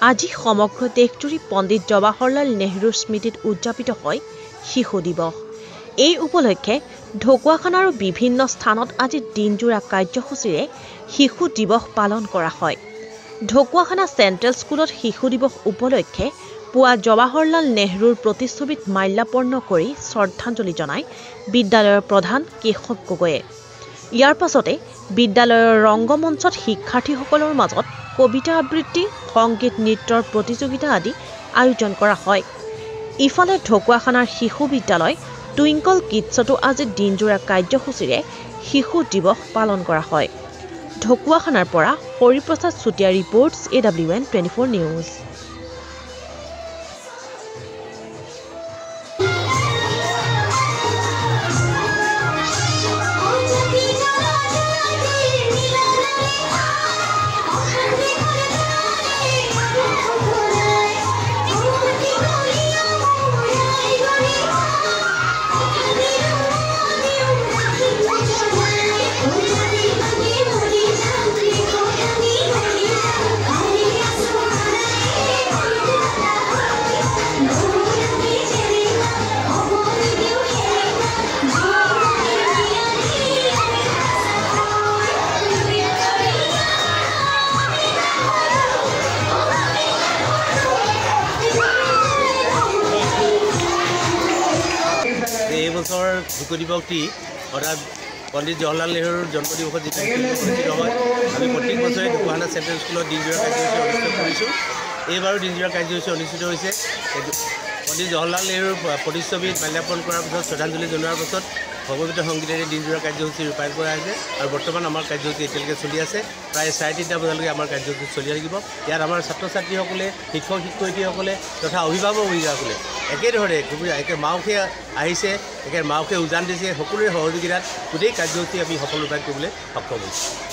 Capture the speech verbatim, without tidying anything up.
আজি সমগ্ৰ দেশজুৰি পণ্ডিত জৱাহৰলাল নেহৰুৰ স্মৃতিত উদযাপিত হয় শিশু দিৱস। এই উপলক্ষে ঢকুৱাখানাৰ বিভিন্ন স্থানত আজি দিনজোৰা কাৰ্যসূচীৰে শিশু দিৱস পালন কৰা হয়। ঢকুৱাখানা চেণ্ট্ৰেল স্কুলত শিশু দিৱস উপলক্ষে পুৱা জৱাহৰলাল নেহৰুৰ প্ৰতিচ্ছবিত মাল্যাৰ্পণ কৰি শ্ৰদ্ধাঞ্জলি জনায় বিদ্যালয়ৰ প্ৰধান কেশৱ গগৈয়ে। ইয়াৰ পাছতে বিদ্যালয়ৰ ৰংগমঞ্চত শিক্ষাৰ্থীসকলৰ মাজত কবিতা আবৃত্তি, সংগীত, নৃত্যৰ প্ৰতিযোগিতা আদি আয়োজন কৰা হয়। ইফালে ঢকুৱাখানাৰ শিশু বিদ্যালয় টুইংকল কিডছতো আজি দিনজোৰা কাৰ্যসূচীৰে শিশু দিৱস পালন কৰা হয়। ঢকুৱাখানাৰ পৰা Hariprasad Chutia reports A W N twenty four news. এই বছৰ শিশু দিৱসটি অৰ্থাৎ পণ্ডিত জৱাহৰলাল নেহৰুৰ জন্মদিৱসত যিটো অনুষ্ঠিত হয়, আমি প্ৰত্যেক বছৰে ঢকুৱাখানা চেণ্ট্ৰেল স্কুলত দিনজোৰা কাৰ্যসূচী অনুষ্ঠিত কৰিছোঁ। এইবাৰো দিনজোৰা কাৰ্যসূচী অনুষ্ঠিত হৈছে। পণ্ডিত জৱাহৰলাল নেহৰুৰ প্ৰতিচ্ছবিত মাল্যাৰ্পণ কৰাৰ পিছত শ্ৰদ্ধাঞ্জলি জনোৱাৰ পাছত ভগৱত সংগীতেৰে দিনজোৰা কাৰ্যসূচী ৰূপায়ণ কৰা হৈছে আৰু বৰ্তমান আমাৰ কাৰ্যসূচী এতিয়ালৈকে চলি আছে। প্ৰায় চাৰে তিনিটা বজালৈকে আমাৰ কাৰ্যসূচী চলি থাকিব। ইয়াত আমাৰ ছাত্ৰ ছাত্ৰীসকলে, শিক্ষক শিক্ষয়িত্ৰীসকলে তথা অভিভাৱক অভিভাৱকসকলে একেধৰণে একে মাউসে আহিছে, একে মাউসে উজান দিছে। সকলোৰে সহযোগিতাত গোটেই কাৰ্যসূচী আমি সফল ৰূপায়ণ কৰিবলৈ সক্ষম হৈছোঁ।